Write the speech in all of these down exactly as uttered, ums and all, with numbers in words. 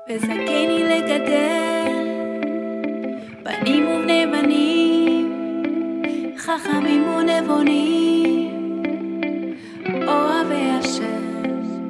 וזכני לגדל בנים ובני בנים, חכמים ונבונים, אוהבי השם,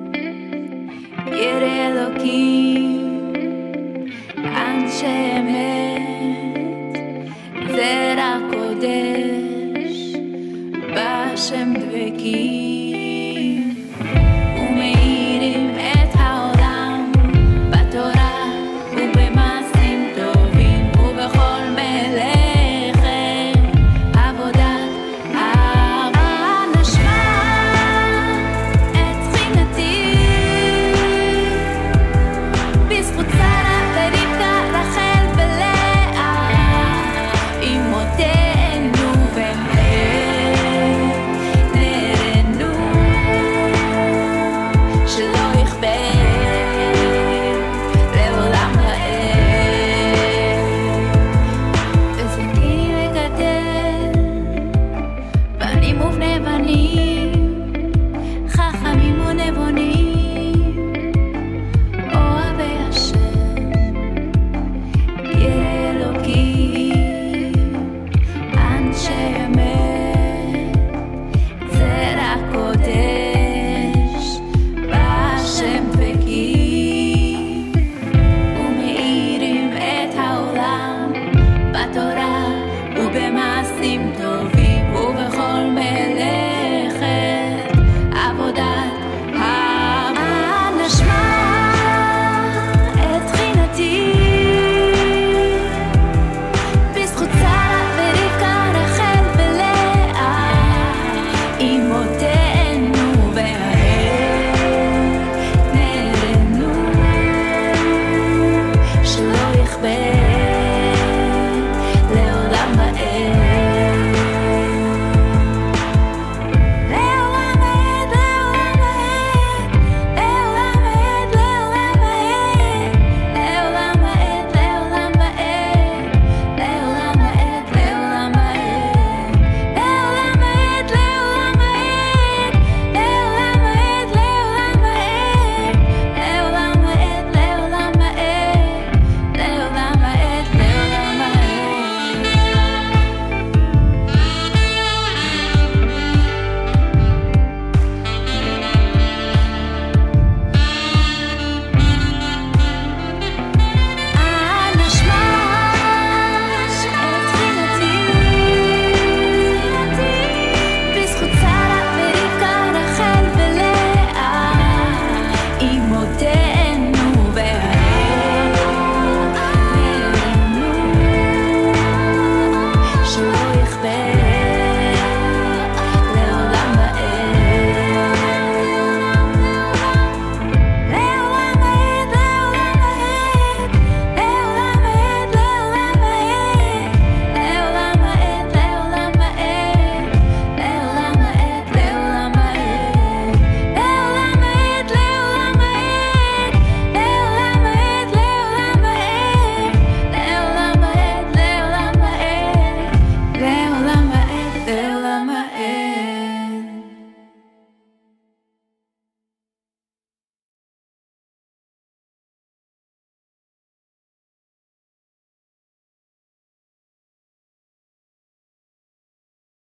יראי אלוקים, אנשי אמת, זרע קודש, בשם דבקים, ומאירים את העולם בתורה ובמעשים טובים, ובכל מלאכת עבודת אהבה. נשמע את תחינתי בזכות שרה ורבקה, רחל ולאה, אמותינו והן נהרנו, שלא יכבה לעולם ועד. וזכני לגדל בנים ובני בנים, חכמים ונבונים, אוהבי השם, יראי אלוקים, אנשי אמת, זרע קודש, בשם דבקים, ומאירים את העולם בתורה ובמעשים טובים, ובכל מלאכת עבודת אהבה. נשמע את תחינתי בזכות שרה ורבקה, רחל ולאה, אמותינו